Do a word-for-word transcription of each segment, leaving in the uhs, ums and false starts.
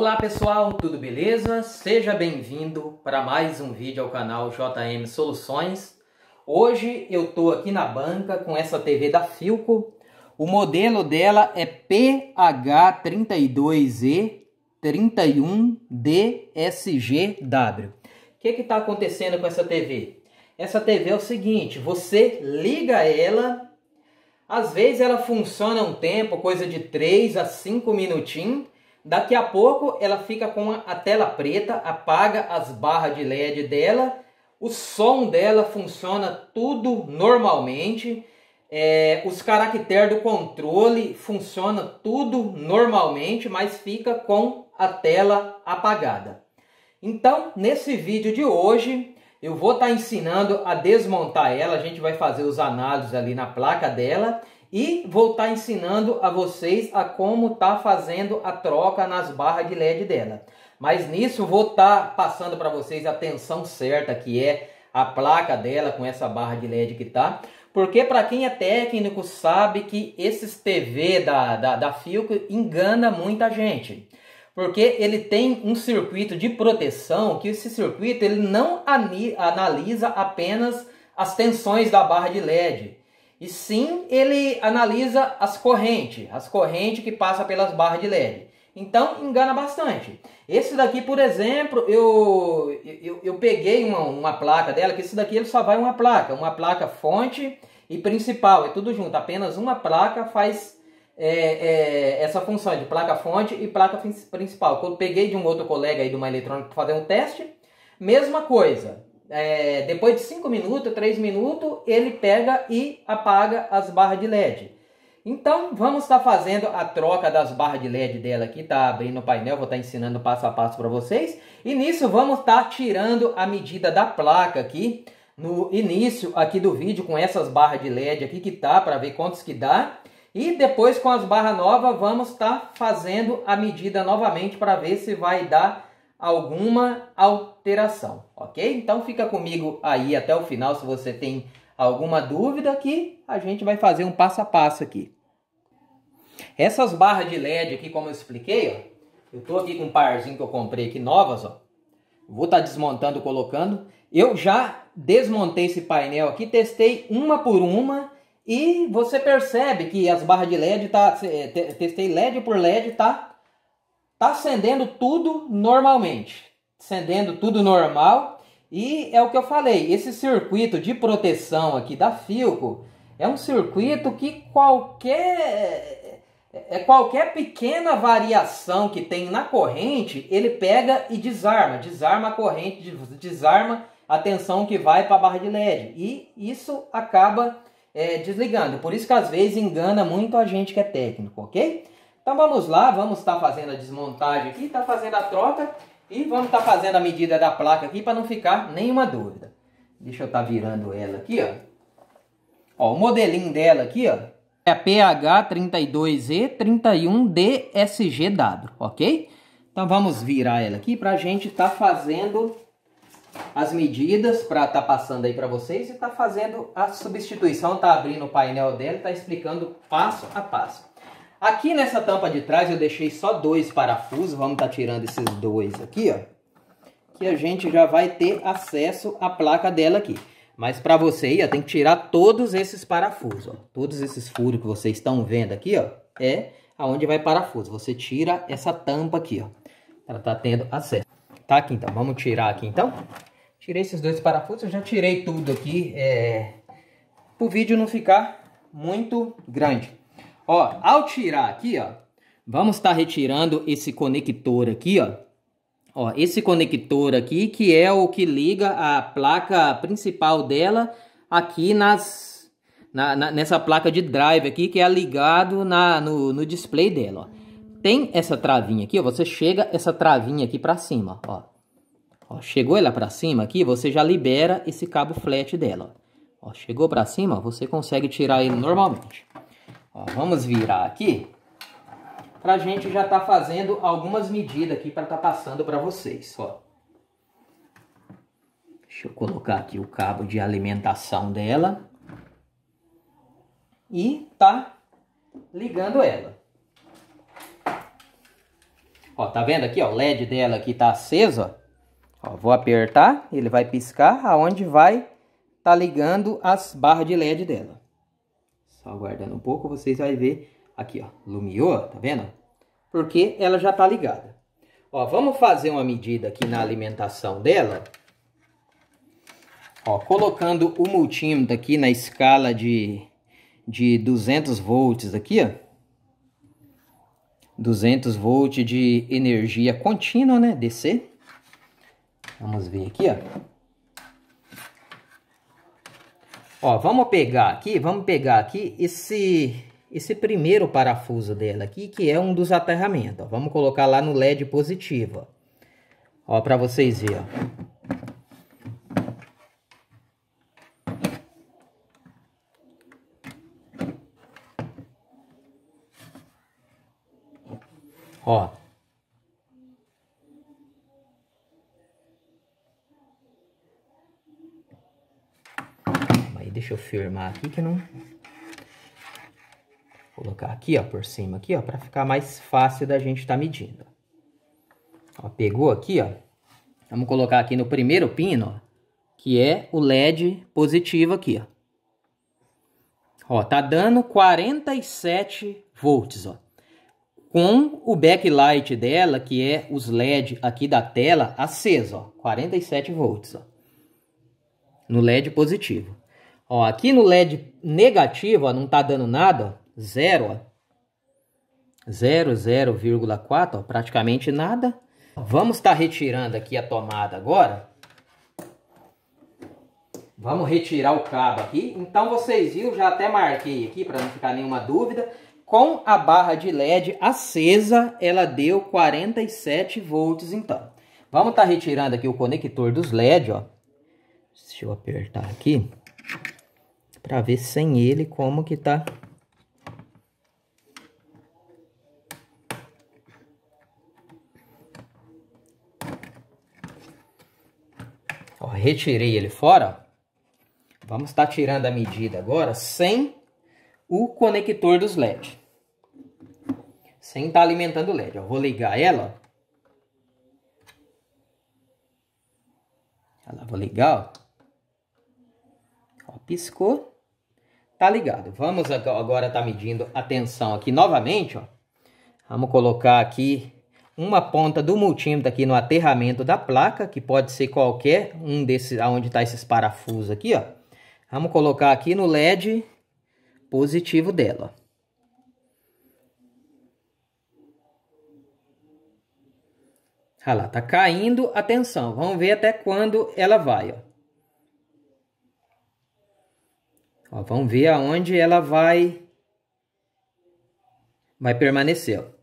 Olá pessoal, tudo beleza? Seja bem-vindo para mais um vídeo ao canal J M Soluções. Hoje eu estou aqui na banca com essa T V da Philco. O modelo dela é P H trinta e dois E trinta e um D S G W. O que está acontecendo com essa T V? Essa T V é o seguinte, você liga ela, às vezes ela funciona um tempo, coisa de três a cinco minutinhos. Daqui a pouco ela fica com a tela preta, apaga as barras de L E D dela, o som dela funciona tudo normalmente, é, os caracteres do controle funciona tudo normalmente, mas fica com a tela apagada. Então, nesse vídeo de hoje, eu vou estar ensinando a desmontar ela, a gente vai fazer os análises ali na placa dela, e vou estar ensinando a vocês a como tá fazendo a troca nas barras de L E D dela. Mas nisso vou estar passando para vocês a tensão certa que é a placa dela com essa barra de L E D que tá. Porque para quem é técnico sabe que esses T V da, da, da Philco engana muita gente. Porque ele tem um circuito de proteção que esse circuito ele não analisa apenas as tensões da barra de L E D. E sim, ele analisa as correntes, as correntes que passam pelas barras de L E D. Então, engana bastante. Esse daqui, por exemplo, eu, eu, eu peguei uma, uma placa dela, que esse daqui ele só vai uma placa. Uma placa fonte e principal, é tudo junto. Apenas uma placa faz é, é, essa função de placa fonte e placa principal. Quando eu peguei de um outro colega aí de uma eletrônica para fazer um teste, mesma coisa. É, depois de cinco minutos, três minutos, ele pega e apaga as barras de L E D. Então, vamos estar fazendo a troca das barras de L E D dela aqui, tá abrindo o painel, vou estar ensinando passo a passo para vocês. E nisso, vamos estar tirando a medida da placa aqui, no início aqui do vídeo, com essas barras de L E D aqui que tá, para ver quantos que dá. E depois, com as barras novas, vamos estar fazendo a medida novamente para ver se vai dar alguma alteração, ok? Então fica comigo aí até o final se você tem alguma dúvida, que a gente vai fazer um passo a passo aqui. Essas barras de L E D aqui, como eu expliquei, ó, eu tô aqui com um parzinho que eu comprei aqui novas, ó. Vou estar desmontando, colocando. Eu já desmontei esse painel aqui, testei uma por uma e você percebe que as barras de L E D tá, testei L E D por L E D, tá Tá acendendo tudo normalmente, acendendo tudo normal, e é o que eu falei, esse circuito de proteção aqui da Philco é um circuito que qualquer, é, qualquer pequena variação que tem na corrente, ele pega e desarma, desarma a corrente, desarma a tensão que vai para a barra de L E D, e isso acaba é, desligando, por isso que às vezes engana muito a gente que é técnico, ok? Então vamos lá, vamos estar fazendo a desmontagem aqui, está fazendo a troca e vamos estar fazendo a medida da placa aqui para não ficar nenhuma dúvida. Deixa eu estar virando ela aqui, ó. Ó, o modelinho dela aqui, ó, é a P H trinta e dois E trinta e um D S G W, ok? Então vamos virar ela aqui para a gente estar fazendo as medidas para estar passando aí para vocês e estar fazendo a substituição, tá abrindo o painel dela, tá explicando passo a passo. Aqui nessa tampa de trás eu deixei só dois parafusos, vamos estar tirando esses dois aqui, ó. Que a gente já vai ter acesso à placa dela aqui. Mas para você aí, ó, tem que tirar todos esses parafusos, ó. Todos esses furos que vocês estão vendo aqui, ó, é aonde vai parafuso. Você tira essa tampa aqui, ó. Ela tá tendo acesso. Tá aqui então, vamos tirar aqui então. Tirei esses dois parafusos, eu já tirei tudo aqui, é... para o vídeo não ficar muito grande. Ó, ao tirar aqui, ó, vamos estar retirando esse conector aqui, ó. Ó, esse conector aqui que é o que liga a placa principal dela aqui nas, na, na, nessa placa de drive aqui, que é ligado na, no, no display dela, ó. Tem essa travinha aqui, ó, você chega essa travinha aqui pra cima, ó. Ó, chegou ela pra cima aqui, você já libera esse cabo flat dela, ó. Ó, chegou pra cima, ó, você consegue tirar ele normalmente. Ó, vamos virar aqui para a gente já tá fazendo algumas medidas aqui para tá passando para vocês. Ó. Deixa eu colocar aqui o cabo de alimentação dela e tá ligando ela. Ó, tá vendo aqui, ó, o L E D dela aqui tá aceso, ó. Ó, vou apertar, ele vai piscar aonde vai tá ligando as barras de L E D dela. Só aguardando um pouco, vocês vão ver aqui, ó, lumiou, tá vendo? Porque ela já tá ligada. Ó, vamos fazer uma medida aqui na alimentação dela. Ó, colocando o multímetro aqui na escala de, de duzentos volts aqui, ó. duzentos volts de energia contínua, né? D C. Vamos ver aqui, ó. Ó, vamos pegar aqui, vamos pegar aqui esse, esse primeiro parafuso dela aqui, que é um dos aterramentos. Ó. Vamos colocar lá no L E D positivo, ó. Ó, para vocês verem, ó. Ó. Aí deixa eu firmar aqui que não... Vou colocar aqui, ó, por cima aqui, ó, para ficar mais fácil da gente estar tá medindo. Ó, pegou aqui, ó. Vamos colocar aqui no primeiro pino, ó, que é o L E D positivo aqui, ó. Ó, tá dando quarenta e sete volts, ó. Com o backlight dela, que é os L E D aqui da tela, aceso, ó. quarenta e sete volts, ó. No L E D positivo. Ó, aqui no L E D negativo, ó, não tá dando nada, ó. Zero, ó. Zero, zero vírgula quatro, ó. Praticamente nada. Vamos estar retirando aqui a tomada agora. Vamos retirar o cabo aqui. Então, vocês viram, já até marquei aqui para não ficar nenhuma dúvida. Com a barra de L E D acesa, ela deu quarenta e sete volts, então. Vamos estar retirando aqui o conector dos L E D, ó. Deixa eu apertar aqui. Para ver sem ele como que tá. Ó, retirei ele fora, ó. Vamos estar tirando a medida agora sem o conector dos L E D. Sem estar alimentando o L E D. Eu vou ligar ela, ó. Ela vou ligar, ó. Ó, piscou. Tá ligado. Vamos agora tá medindo a tensão aqui novamente, ó. Vamos colocar aqui uma ponta do multímetro aqui no aterramento da placa, que pode ser qualquer um desses, aonde tá esses parafusos aqui, ó. Vamos colocar aqui no L E D positivo dela. Olha lá, tá caindo a tensão. Vamos ver até quando ela vai, ó. Ó, vamos ver aonde ela vai, vai permanecer, ó.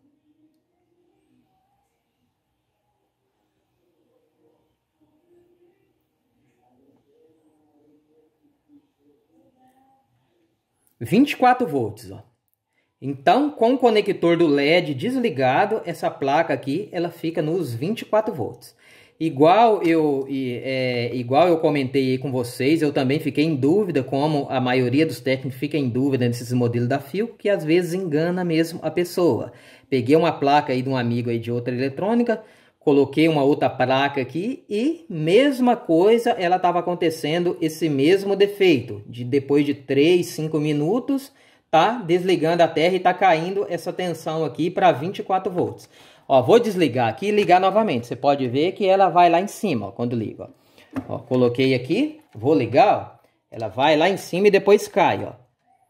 vinte e quatro volts, ó. Então, com o conector do L E D desligado, essa placa aqui, ela fica nos vinte e quatro volts. Igual eu, é, igual eu comentei aí com vocês, eu também fiquei em dúvida, como a maioria dos técnicos fica em dúvida nesses modelos da Philco, que às vezes engana mesmo a pessoa. Peguei uma placa aí de um amigo aí de outra eletrônica, coloquei uma outra placa aqui e mesma coisa, ela estava acontecendo esse mesmo defeito. De depois de três, cinco minutos, tá desligando a terra e tá caindo essa tensão aqui para vinte e quatro volts. Ó, vou desligar aqui e ligar novamente. Você pode ver que ela vai lá em cima, ó, quando liga, ó. Ó, coloquei aqui, vou ligar, ó. Ela vai lá em cima e depois cai, ó.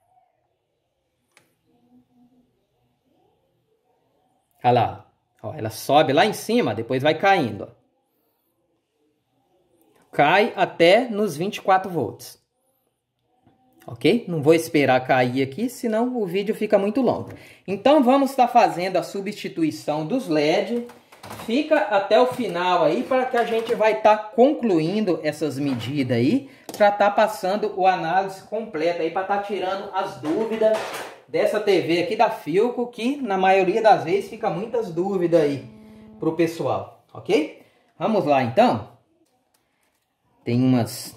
Olha lá, ó, ela sobe lá em cima, depois vai caindo, ó. Cai até nos vinte e quatro volts. Ok? Não vou esperar cair aqui, senão o vídeo fica muito longo. Então, vamos estar fazendo a substituição dos L E D. Fica até o final aí, para que a gente vai estar concluindo essas medidas aí, para estar passando o análise completa aí, para estar tirando as dúvidas dessa T V aqui da Philco, que na maioria das vezes fica muitas dúvidas aí pro pessoal, ok? Vamos lá, então. Tem umas...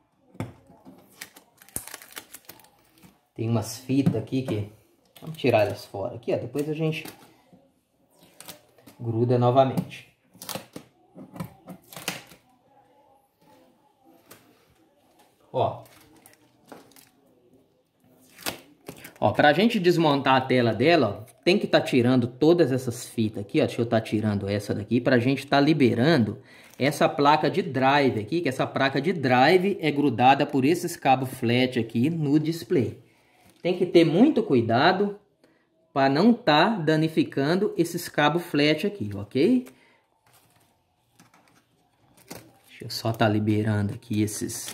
Tem umas fitas aqui que... Vamos tirar elas fora aqui, ó. Depois a gente... gruda novamente. Ó. Ó, pra gente desmontar a tela dela, ó, tem que estar tá tirando todas essas fitas aqui, ó. Deixa eu estar tá tirando essa daqui pra gente estar tá liberando essa placa de drive aqui, que essa placa de drive é grudada por esses cabos flat aqui no display. Tem que ter muito cuidado para não estar tá danificando esses cabos flat aqui, ok? Deixa eu só estar tá liberando aqui esses...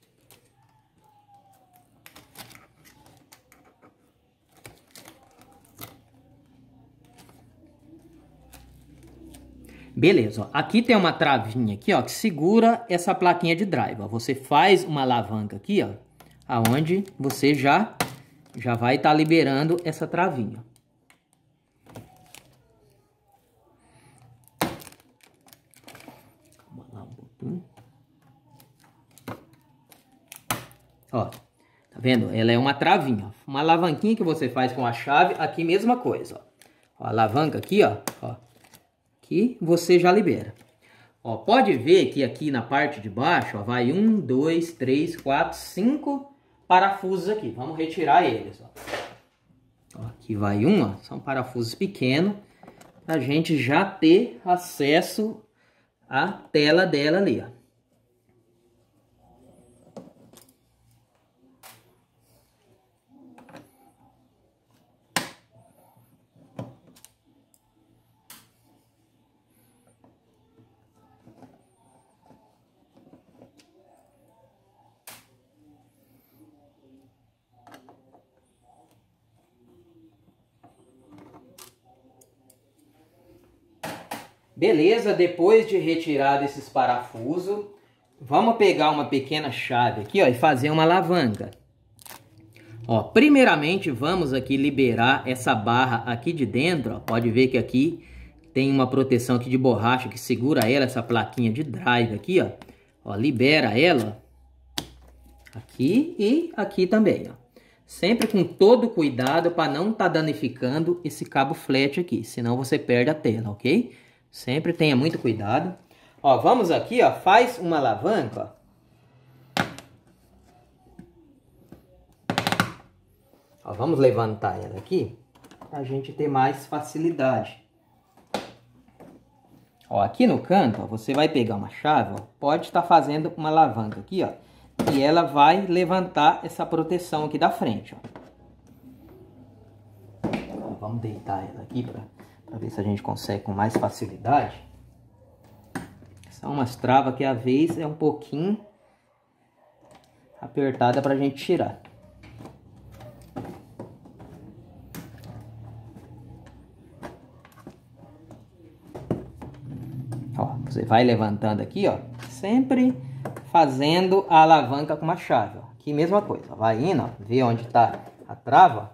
Beleza, ó. Aqui tem uma travinha aqui, ó, que segura essa plaquinha de drive, ó. Você faz uma alavanca aqui, ó, aonde você já já vai estar tá liberando essa travinha. Vamos lá um pouquinho. Ó, tá vendo? Ela é uma travinha, ó. Uma alavanquinha que você faz com a chave, aqui mesma coisa, ó. Ó, a alavanca aqui, ó, ó. E você já libera. Ó, pode ver que aqui na parte de baixo, ó, vai um, dois, três, quatro, cinco parafusos aqui. Vamos retirar eles, ó. Ó, aqui vai um, ó, são parafusos pequenos, pra gente já ter acesso à tela dela ali, ó. Beleza, depois de retirar esses parafusos, vamos pegar uma pequena chave aqui, ó, e fazer uma alavanca. Ó, primeiramente vamos aqui liberar essa barra aqui de dentro, ó. Pode ver que aqui tem uma proteção aqui de borracha que segura ela, essa plaquinha de drive aqui, ó. Ó, libera ela aqui e aqui também, ó. Sempre com todo cuidado para não estar tá danificando esse cabo flat aqui, senão você perde a tela, ok? Sempre tenha muito cuidado. Ó, vamos aqui, ó, faz uma alavanca, ó. Ó, vamos levantar ela aqui, pra gente ter mais facilidade. Ó, aqui no canto, ó, você vai pegar uma chave, ó, pode estar fazendo uma alavanca aqui, ó, e ela vai levantar essa proteção aqui da frente, ó. Ó, vamos deitar ela aqui pra... para ver se a gente consegue com mais facilidade. São umas travas que às vezes é um pouquinho apertada para a gente tirar. Ó, você vai levantando aqui, ó, sempre fazendo a alavanca com uma chave, ó. Aqui mesma coisa, ó, vai indo, ó, vê onde está a trava.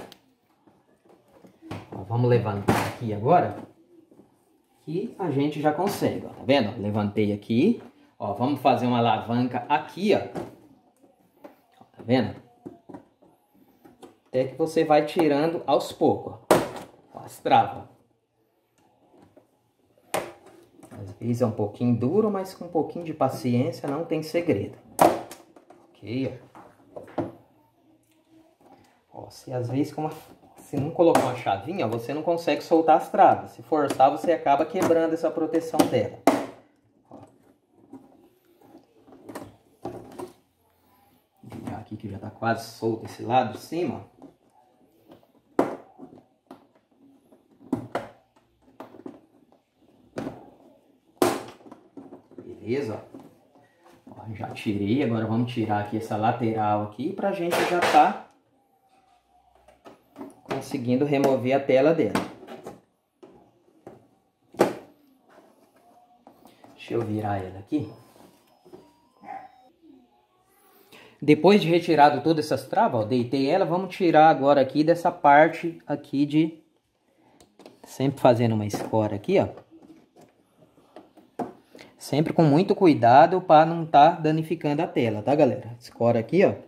Vamos levantar aqui agora, que a gente já consegue, ó, tá vendo? Levantei aqui, ó, vamos fazer uma alavanca aqui, ó, tá vendo? Até que você vai tirando aos poucos, ó, as travas. Às vezes é um pouquinho duro, mas com um pouquinho de paciência não tem segredo. Ok, ó. Ó, se às vezes com uma... se não colocar uma chavinha, você não consegue soltar as travas. Se forçar, você acaba quebrando essa proteção dela. Ó. Vou virar aqui que já tá quase solto esse lado de cima. Beleza, ó. Ó, já tirei, agora vamos tirar aqui essa lateral aqui pra gente já tá conseguindo remover a tela dela. Deixa eu virar ela aqui. Depois de retirado todas essas travas, ó, deitei ela, vamos tirar agora aqui dessa parte aqui de... Sempre fazendo uma escora aqui, ó. Sempre com muito cuidado para não estar tá danificando a tela, tá, galera? Escora aqui, ó.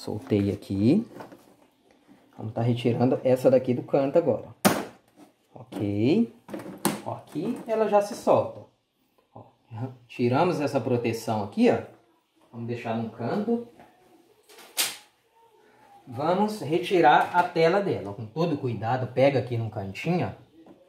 Soltei aqui. Vamos estar retirando essa daqui do canto agora. Ok. Ó, aqui ela já se solta. Ó, tiramos essa proteção aqui, ó. Vamos deixar no canto. Vamos retirar a tela dela. Com todo cuidado, pega aqui num cantinho, ó.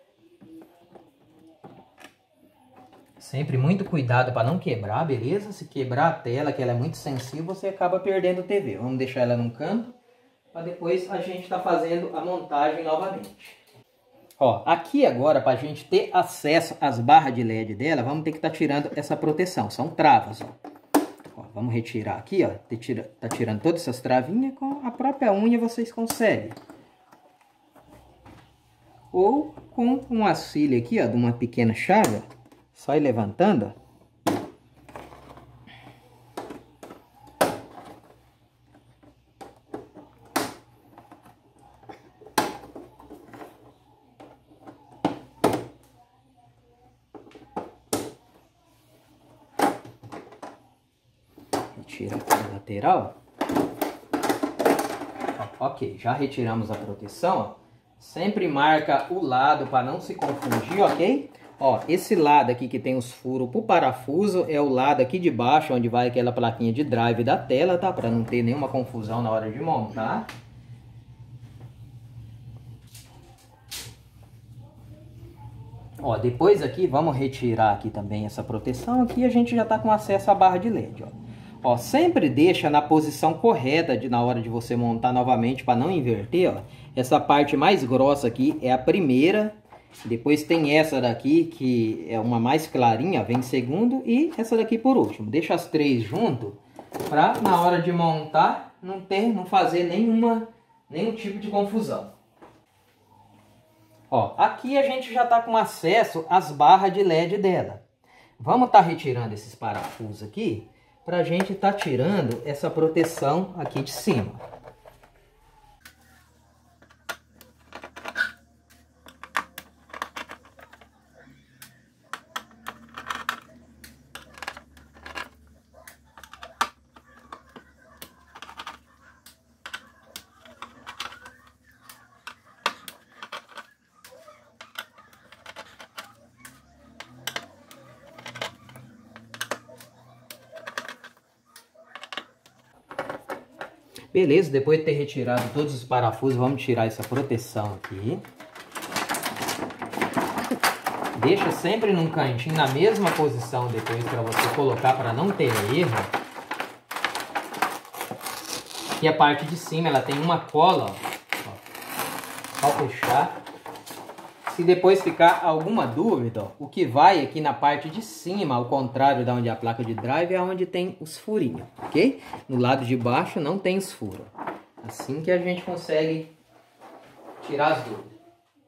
Sempre muito cuidado para não quebrar, beleza? Se quebrar a tela, que ela é muito sensível, você acaba perdendo o T V. Vamos deixar ela num canto, para depois a gente tá fazendo a montagem novamente. Ó, aqui agora, para a gente ter acesso às barras de L E D dela, vamos ter que estar tá tirando essa proteção. São travas, ó. Ó, vamos retirar aqui, ó. Tá tirando todas essas travinhas, com a própria unha vocês conseguem. Ou com um auxílio aqui, ó, de uma pequena chave, ó. Só ir levantando, ó. Retira aqui a lateral. Ó, ok, já retiramos a proteção, ó. Sempre marca o lado para não se confundir, ok? Ó, esse lado aqui que tem os furos pro parafuso é o lado aqui de baixo, onde vai aquela plaquinha de drive da tela, tá? Para não ter nenhuma confusão na hora de montar. Ó, depois aqui, vamos retirar aqui também essa proteção. Aqui a gente já tá com acesso à barra de L E D, ó. Ó, sempre deixa na posição correta de, na hora de você montar novamente, para não inverter, ó. Essa parte mais grossa aqui é a primeira. Depois tem essa daqui, que é uma mais clarinha, vem em segundo. E essa daqui por último. Deixa as três junto, para na hora de montar, não ter, não fazer nenhuma, nenhum tipo de confusão. Ó, aqui a gente já está com acesso às barras de L E D dela. Vamos estar tá retirando esses parafusos aqui, para a gente estar tá tirando essa proteção aqui de cima. Beleza, depois de ter retirado todos os parafusos, vamos tirar essa proteção aqui. Deixa sempre num cantinho, na mesma posição depois para você colocar, para não ter erro. E a parte de cima, ela tem uma cola, ó. Ao fechar. Se depois ficar alguma dúvida, ó, o que vai aqui na parte de cima, ao contrário da onde é a placa de drive, é onde tem os furinhos, ok? No lado de baixo não tem os furos. Assim que a gente consegue tirar as dúvidas.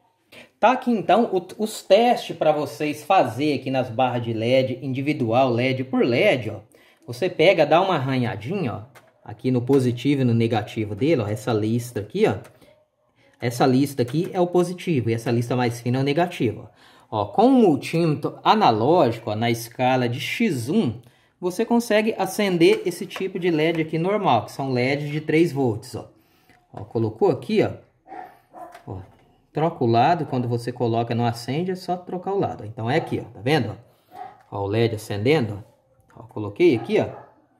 Tá aqui então o, os testes para vocês fazer aqui nas barras de L E D, individual, L E D por L E D, ó. Você pega, dá uma arranhadinha, ó, aqui no positivo e no negativo dele, ó, essa lista aqui, ó. Essa lista aqui é o positivo e essa lista mais fina é o negativo. Ó, com um multímetro analógico, ó, na escala de xis um, você consegue acender esse tipo de L E D aqui normal, que são L E Ds de três volts. Ó. Ó, colocou aqui, ó, ó, troca o lado, quando você coloca não acende, é só trocar o lado. Então é aqui, ó, tá vendo? Ó, o L E D acendendo. Ó, coloquei aqui, ó,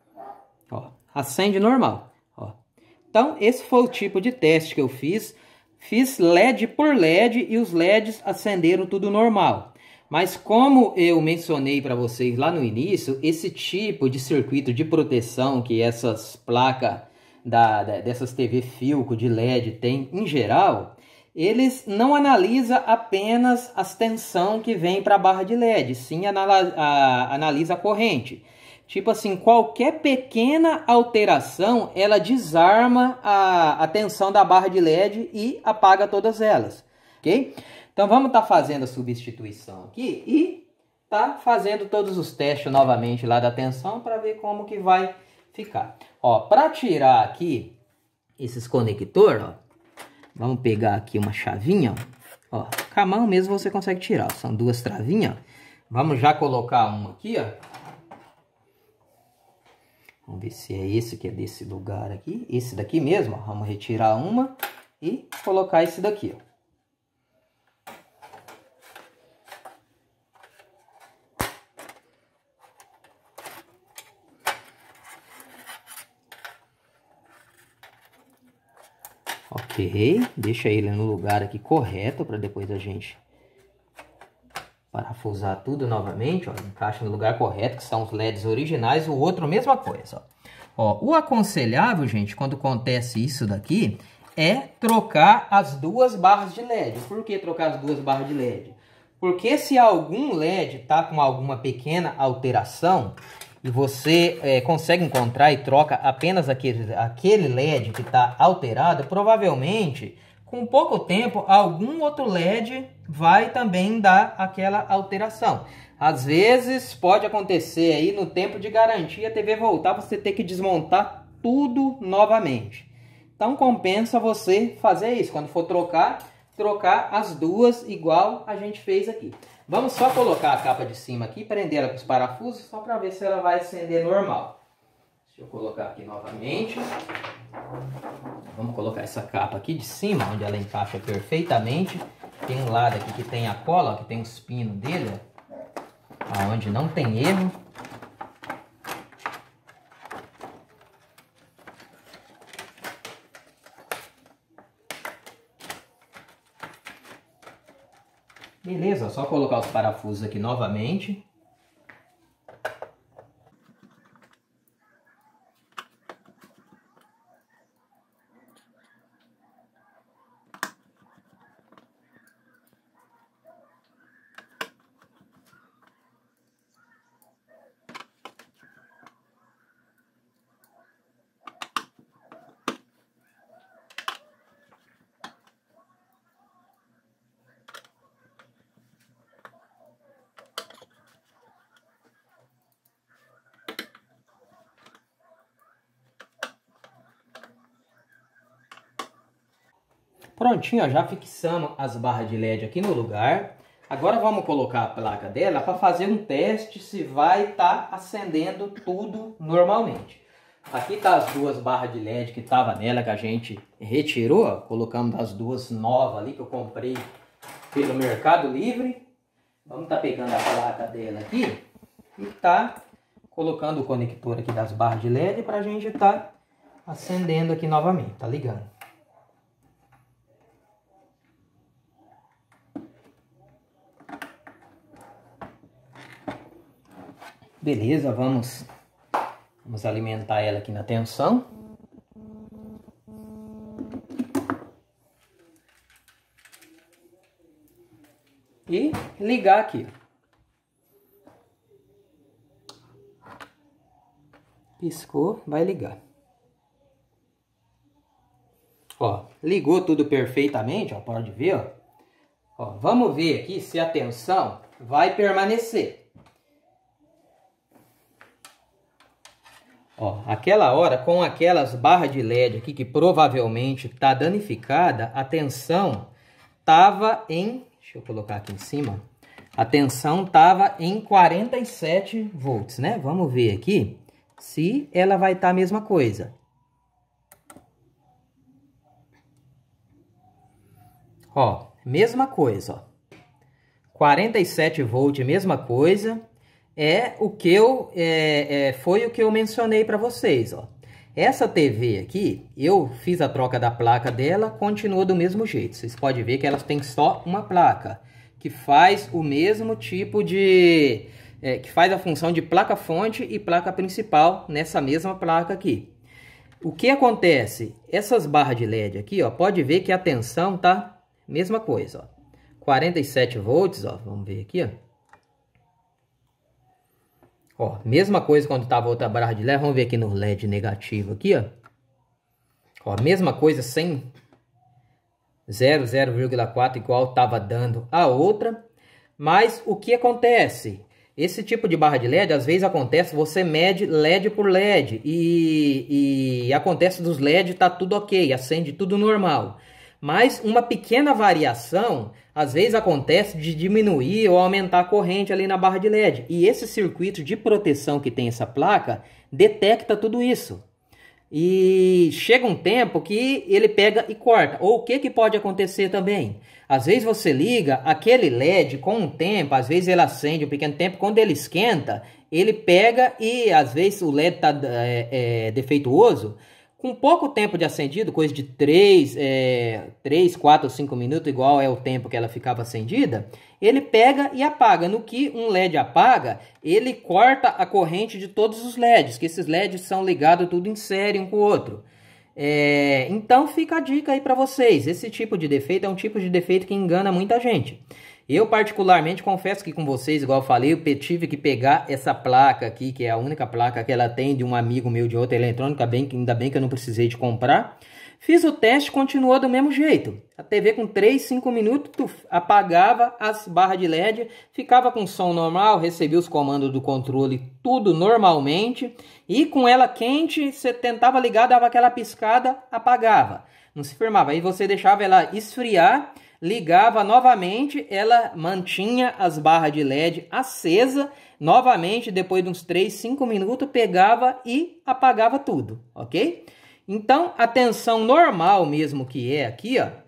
ó, acende normal. Ó. Então esse foi o tipo de teste que eu fiz. Fiz L E D por L E D e os L E Ds acenderam tudo normal. Mas como eu mencionei para vocês lá no início, esse tipo de circuito de proteção que essas placas da, da, dessas T V Philco de L E D tem em geral, eles não analisam apenas as tensão que vem para a barra de L E D, sim analisa a, analisa a corrente. Tipo assim, qualquer pequena alteração, ela desarma a, a tensão da barra de L E D e apaga todas elas, ok? Então vamos estar tá fazendo a substituição aqui e tá fazendo todos os testes novamente lá da tensão para ver como que vai ficar. Ó, para tirar aqui esses conectores, ó, vamos pegar aqui uma chavinha, ó, com a mão mesmo você consegue tirar, são duas travinhas. Vamos já colocar uma aqui, ó. Vamos ver se é esse que é desse lugar aqui. Esse daqui mesmo, ó. Vamos retirar uma e colocar esse daqui, ó. Ok, deixa ele no lugar aqui correto para depois a gente parafusar tudo novamente, ó. Encaixa no lugar correto, que são os L E Ds originais. O outro, mesma coisa, ó. Ó, o aconselhável, gente, quando acontece isso daqui, é trocar as duas barras de L E D. Por que trocar as duas barras de L E D? Porque se algum L E D tá com alguma pequena alteração e você é, consegue encontrar e troca apenas aquele, aquele L E D que está alterado, provavelmente, com pouco tempo, algum outro L E D vai também dar aquela alteração. Às vezes, pode acontecer aí no tempo de garantia, a T V voltar, você ter que desmontar tudo novamente. Então, compensa você fazer isso. Quando for trocar, trocar as duas igual a gente fez aqui. Vamos só colocar a capa de cima aqui, prender ela com os parafusos, só para ver se ela vai acender normal. Deixa eu colocar aqui novamente. Vamos colocar essa capa aqui de cima, onde ela encaixa perfeitamente. Tem um lado aqui que tem a cola, ó, que tem os pinos dele, ó, onde não tem erro. Beleza, só colocar os parafusos aqui novamente. Prontinho, ó, já fixamos as barras de L E D aqui no lugar. Agora vamos colocar a placa dela para fazer um teste se vai estar tá acendendo tudo normalmente. Aqui tá as duas barras de L E D que tava nela, que a gente retirou, ó. Colocamos as duas novas ali que eu comprei pelo Mercado Livre. Vamos estar tá pegando a placa dela aqui e tá colocando o conector aqui das barras de L E D para a gente tá acendendo aqui novamente, tá ligando. Beleza, vamos, vamos alimentar ela aqui na tensão. E ligar aqui. Piscou, vai ligar. Ó, ligou tudo perfeitamente, ó, pode ver, ó. Ó, vamos ver aqui se a tensão vai permanecer. Ó, aquela hora, com aquelas barras de L E D aqui, que provavelmente está danificada, a tensão estava em... Deixa eu colocar aqui em cima. A tensão estava em quarenta e sete volts, né? Vamos ver aqui se ela vai estar tá a mesma coisa. Ó, mesma coisa, ó. quarenta e sete volts, mesma coisa. É o que eu é, é, foi o que eu mencionei para vocês, ó. Essa T V aqui, eu fiz a troca da placa dela, continua do mesmo jeito. Vocês podem ver que elas têm só uma placa que faz o mesmo tipo de é, que faz a função de placa fonte e placa principal nessa mesma placa aqui. O que acontece? Essas barras de L E D aqui, ó, pode ver que a tensão tá mesma coisa, ó. quarenta e sete volts, ó, vamos ver aqui, ó. Ó, mesma coisa quando estava outra barra de L E D. Vamos ver aqui no L E D negativo aqui, ó. Ó, mesma coisa sem zero, zero vírgula quatro igual estava dando a outra. Mas o que acontece? Esse tipo de barra de L E D, às vezes acontece, você mede L E D por L E D. E, e acontece dos L E D, tá tudo ok, acende tudo normal. Mas uma pequena variação, às vezes acontece de diminuir ou aumentar a corrente ali na barra de L E D. E esse circuito de proteção que tem essa placa, detecta tudo isso. E chega um tempo que ele pega e corta. Ou o que, que pode acontecer também? Às vezes você liga aquele L E D com um tempo, às vezes ele acende um pequeno tempo, quando ele esquenta, ele pega e às vezes o L E D está é, é, defeituoso. Com pouco tempo de acendido, coisa de três, é, três, quatro, cinco minutos, igual é o tempo que ela ficava acendida, ele pega e apaga. No que um L E D apaga, ele corta a corrente de todos os L E Ds, que esses L E Ds são ligados tudo em série um com o outro. É, então fica a dica aí para vocês. Esse tipo de defeito é um tipo de defeito que engana muita gente. Eu particularmente confesso que com vocês, igual eu falei, eu tive que pegar essa placa aqui, que é a única placa que ela tem de um amigo meu de outra eletrônica, bem, ainda bem que eu não precisei de comprar. Fiz o teste, continuou do mesmo jeito. A T V com três, cinco minutos, tuf, apagava as barras de L E D, ficava com som normal, recebia os comandos do controle, tudo normalmente. E com ela quente, você tentava ligar, dava aquela piscada, apagava. Não se firmava. Aí você deixava ela esfriar, ligava novamente, ela mantinha as barras de L E D acesa, novamente, depois de uns três, cinco minutos, pegava e apagava tudo, ok? Então, a tensão normal mesmo que é aqui, ó,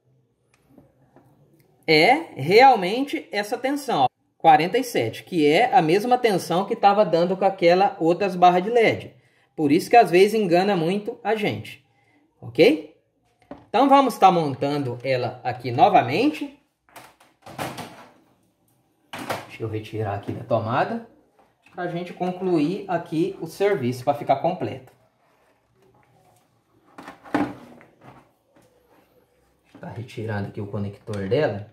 é realmente essa tensão, ó, quarenta e sete, que é a mesma tensão que estava dando com aquela outras barras de L E D. Por isso que às vezes engana muito a gente, ok? Então vamos estar montando ela aqui novamente. Deixa eu retirar aqui da tomada, para a gente concluir aqui o serviço, para ficar completo. Tá retirando aqui o conector dela.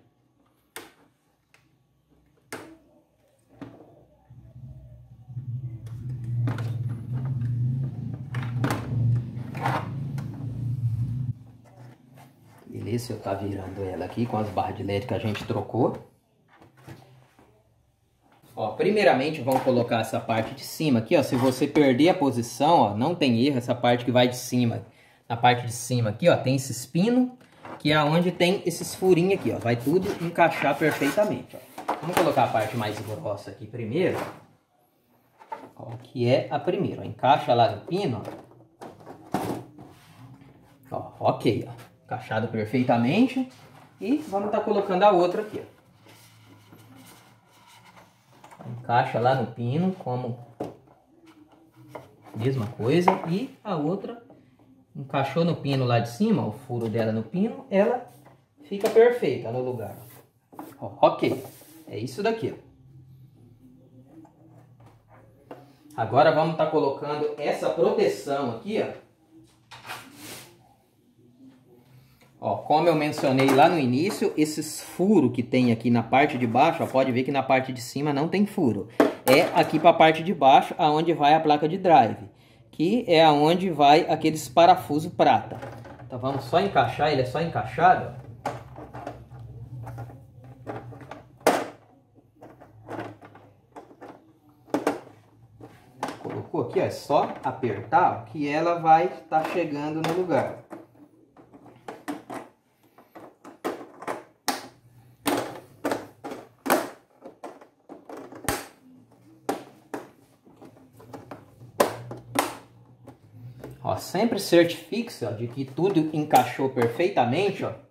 Beleza, eu tá virando ela aqui com as barras de L E D que a gente trocou. Ó, primeiramente vamos colocar essa parte de cima aqui, ó. Se você perder a posição, ó, não tem erro, essa parte que vai de cima. Na parte de cima aqui, ó, tem esse pino, que é onde tem esses furinhos aqui, ó. Vai tudo encaixar perfeitamente, ó. Vamos colocar a parte mais grossa aqui primeiro. Ó, que é a primeira, ó. Encaixa lá no pino, ó. Ó, ok, ó. Encaixado perfeitamente. E vamos estar colocando a outra aqui, ó. Encaixa lá no pino, como mesma coisa. E a outra encaixou no pino lá de cima, o furo dela no pino, ela fica perfeita no lugar. Ó, ok, é isso daqui, ó. Agora vamos estar colocando essa proteção aqui, ó. Ó, como eu mencionei lá no início, esses furos que tem aqui na parte de baixo, ó, pode ver que na parte de cima não tem furo. É aqui para a parte de baixo, aonde vai a placa de drive, que é aonde vai aqueles parafusos prata. Então vamos só encaixar, ele é só encaixado. Colocou aqui, ó, é só apertar, ó, que ela vai estar chegando no lugar. Ó, sempre certifique-se, ó, de que tudo encaixou perfeitamente, ó.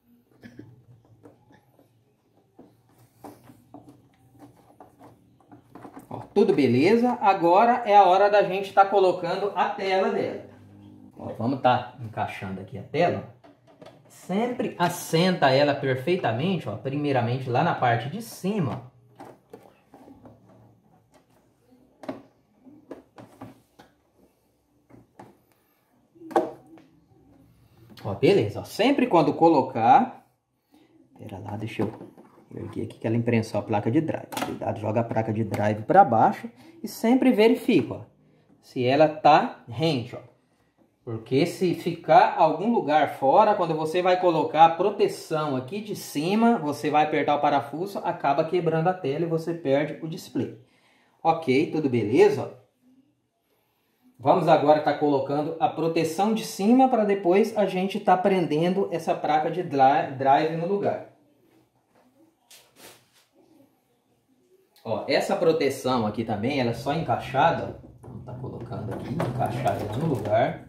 Ó, tudo beleza. Agora é a hora da gente estar tá colocando a tela dela. Ó, vamos estar tá encaixando aqui a tela. Sempre assenta ela perfeitamente, ó. Primeiramente lá na parte de cima. Ó, beleza, ó, sempre quando colocar, pera lá, deixa eu erguer aqui que ela imprensou a placa de drive. Cuidado, joga a placa de drive para baixo e sempre verifica, ó, se ela tá rente, ó. Porque se ficar algum lugar fora, quando você vai colocar a proteção aqui de cima, você vai apertar o parafuso, acaba quebrando a tela e você perde o display. Ok, tudo beleza, ó. Vamos agora estar colocando a proteção de cima para depois a gente estar prendendo essa placa de drive no lugar. Ó, essa proteção aqui também, ela é só encaixada. Vamos estar colocando aqui, encaixada no lugar.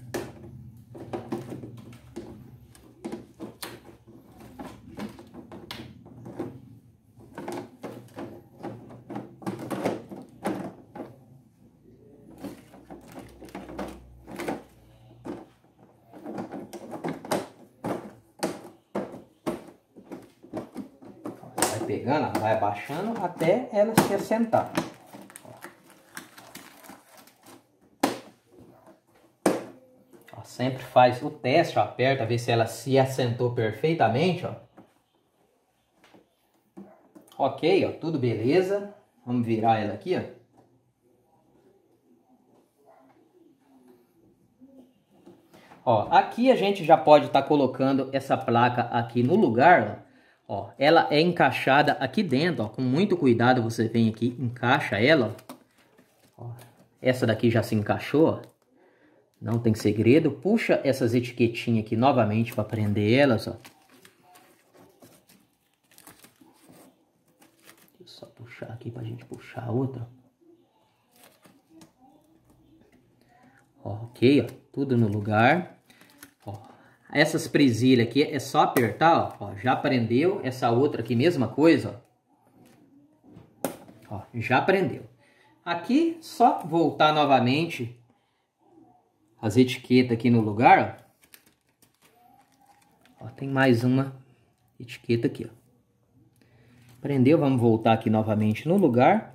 Pegando, vai abaixando até ela se assentar. Ó, sempre faz o teste, ó, aperta, ver se ela se assentou perfeitamente, ó. Ok, ó, tudo beleza. Vamos virar ela aqui, ó. Ó, aqui a gente já pode estar colocando essa placa aqui no lugar, ó. Ó, ela é encaixada aqui dentro, ó, com muito cuidado você vem aqui, encaixa ela. Ó, essa daqui já se encaixou, ó. Não tem segredo. Puxa essas etiquetinhas aqui novamente para prender elas, ó. Deixa eu só puxar aqui pra gente puxar a outra. Ó, ok, ó, tudo no lugar. Essas presilhas aqui é só apertar, ó, ó, já prendeu. Essa outra aqui, mesma coisa, ó, ó, já prendeu. Aqui, só voltar novamente as etiquetas aqui no lugar, ó. Ó, tem mais uma etiqueta aqui, ó. Prendeu, vamos voltar aqui novamente no lugar.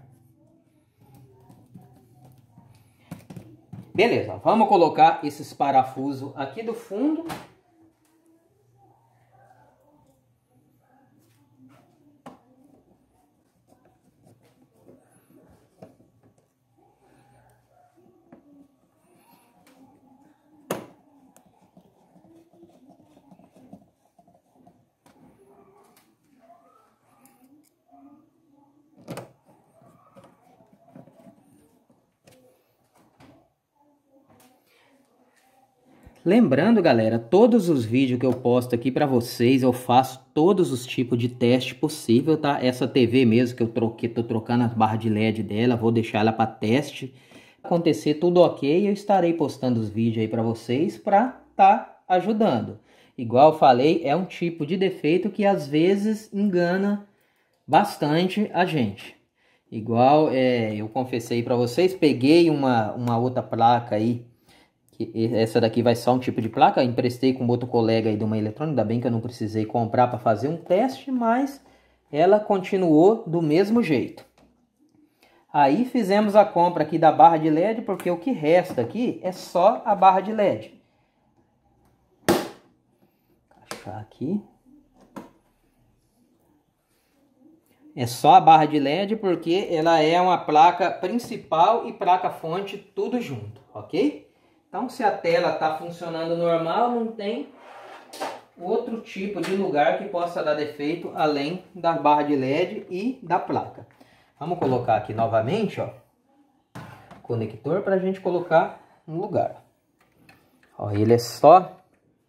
Beleza, ó, vamos colocar esses parafusos aqui do fundo. Lembrando, galera, todos os vídeos que eu posto aqui para vocês, eu faço todos os tipos de teste possível, tá? Essa T V mesmo que eu troquei, tô trocando as barras de L E D dela, vou deixar ela para teste. Acontecer tudo ok, eu estarei postando os vídeos aí para vocês para tá ajudando. Igual eu falei, é um tipo de defeito que às vezes engana bastante a gente. Igual é, eu confessei para vocês, peguei uma, uma outra placa aí. Essa daqui vai só um tipo de placa, emprestei com outro colega aí de uma eletrônica, ainda bem que eu não precisei comprar para fazer um teste, mas ela continuou do mesmo jeito. Aí fizemos a compra aqui da barra de L E D, porque o que resta aqui é só a barra de L E D. Encaixar aqui. É só a barra de L E D porque ela é uma placa principal e placa fonte tudo junto, ok? Então, se a tela está funcionando normal, não tem outro tipo de lugar que possa dar defeito além da barra de L E D e da placa. Vamos colocar aqui novamente, ó, conector para a gente colocar no lugar. Ó, ele é só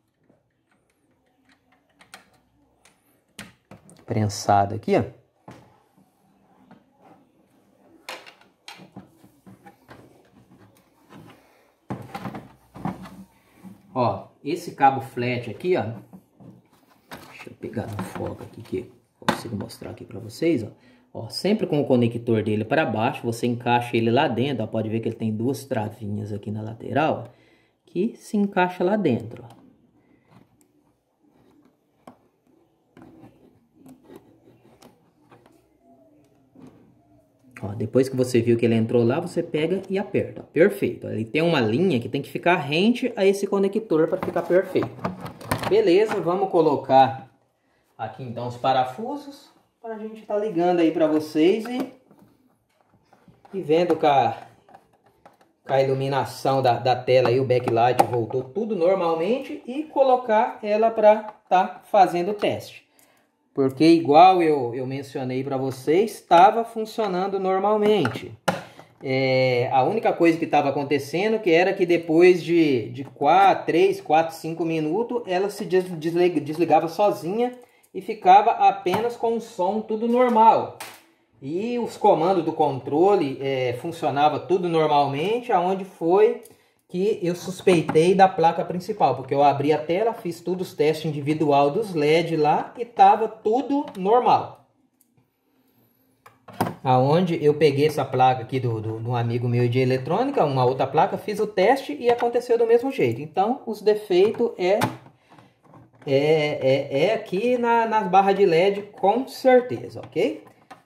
prensado aqui, ó. Ó, esse cabo flat aqui, ó, deixa eu pegar no foco aqui que eu consigo mostrar aqui para vocês, ó. Ó, sempre com o conector dele para baixo, você encaixa ele lá dentro, ó, pode ver que ele tem duas travinhas aqui na lateral, ó, que se encaixa lá dentro, ó. Ó, depois que você viu que ele entrou lá, você pega e aperta. Ó, perfeito. Ele tem uma linha que tem que ficar rente a esse conector para ficar perfeito. Beleza, vamos colocar aqui então os parafusos para a gente estar tá ligando aí para vocês e, e vendo com a, com a iluminação da, da tela aí, o backlight voltou tudo normalmente e colocar ela para tá fazendo o teste. Porque igual eu, eu mencionei para vocês, estava funcionando normalmente. É, a única coisa que estava acontecendo que era que depois de, de quatro, três, quatro, cinco minutos, ela se deslig, desligava sozinha e ficava apenas com o som tudo normal. E os comandos do controle é, funcionava tudo normalmente, aonde foi que eu suspeitei da placa principal, porque eu abri a tela, fiz todos os testes individual dos L E D lá e estava tudo normal. Aonde eu peguei essa placa aqui do, do, do amigo meu de eletrônica, uma outra placa, fiz o teste e aconteceu do mesmo jeito. Então, os defeitos é, é, é, é aqui na, nas barras de L E D com certeza, ok?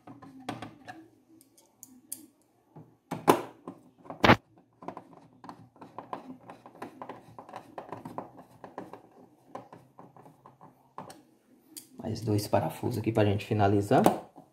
Mais dois parafusos aqui para a gente finalizar.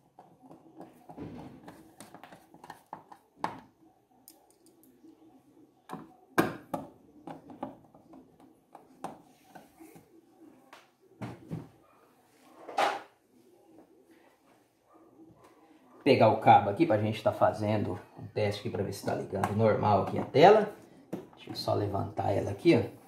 Pegar o cabo aqui para a gente estar tá fazendo um teste aqui para ver se está ligando normal aqui a tela. Deixa eu só levantar ela aqui, ó.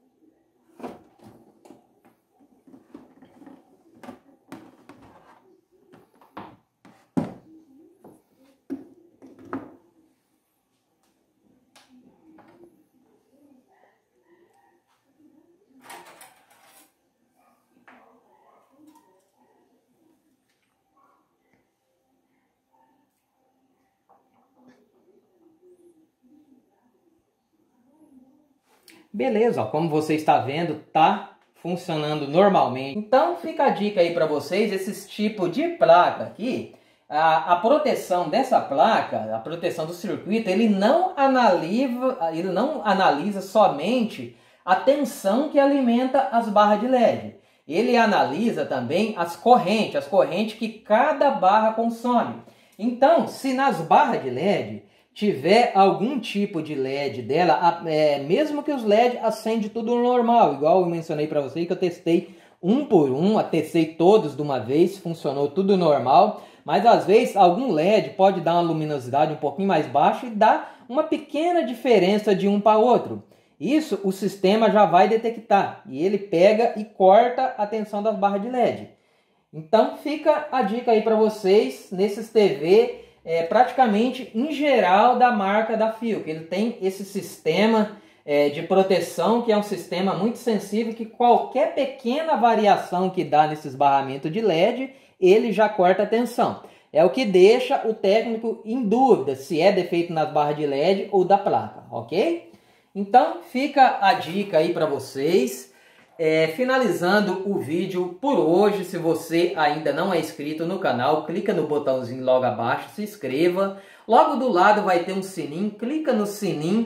Beleza, ó, como você está vendo, tá funcionando normalmente. Então fica a dica aí para vocês, esses tipos de placa aqui, a, a proteção dessa placa, a proteção do circuito, ele não analisa, ele não analisa somente a tensão que alimenta as barras de L E D. Ele analisa também as correntes, as correntes que cada barra consome. Então, se nas barras de L E D tiver algum tipo de L E D dela, é, mesmo que os L E D acendem tudo normal, igual eu mencionei para vocês que eu testei um por um, testei todos de uma vez, funcionou tudo normal, mas às vezes algum L E D pode dar uma luminosidade um pouquinho mais baixa e dar uma pequena diferença de um para outro. Isso o sistema já vai detectar e ele pega e corta a tensão das barras de L E D. Então fica a dica aí para vocês nesses T V, é, praticamente em geral da marca da Philco. Ele tem esse sistema é, de proteção que é um sistema muito sensível, que qualquer pequena variação que dá nesses barramentos de L E D, ele já corta a tensão. É o que deixa o técnico em dúvida se é defeito nas barras de L E D ou da placa, ok? Então fica a dica aí para vocês. É, finalizando o vídeo por hoje, se você ainda não é inscrito no canal, clica no botãozinho logo abaixo, se inscreva. Logo do lado vai ter um sininho, clica no sininho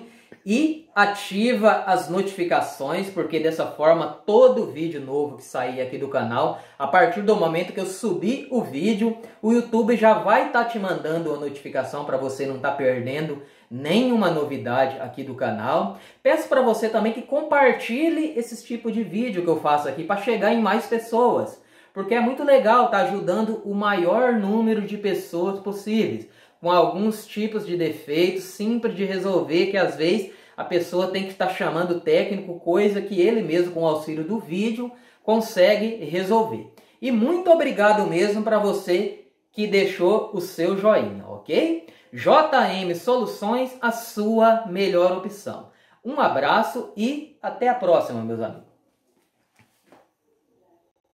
e ativa as notificações, porque dessa forma todo vídeo novo que sair aqui do canal, a partir do momento que eu subir o vídeo, o YouTube já vai estar tá te mandando a notificação para você não estar tá perdendo nenhuma novidade aqui do canal. Peço para você também que compartilhe esses tipos de vídeo que eu faço aqui para chegar em mais pessoas, porque é muito legal estar tá ajudando o maior número de pessoas possíveis, com alguns tipos de defeitos simples de resolver, que às vezes a pessoa tem que estar chamando o técnico, coisa que ele mesmo, com o auxílio do vídeo, consegue resolver. E muito obrigado mesmo para você que deixou o seu joinha, ok? J M Soluções, a sua melhor opção. Um abraço e até a próxima, meus amigos.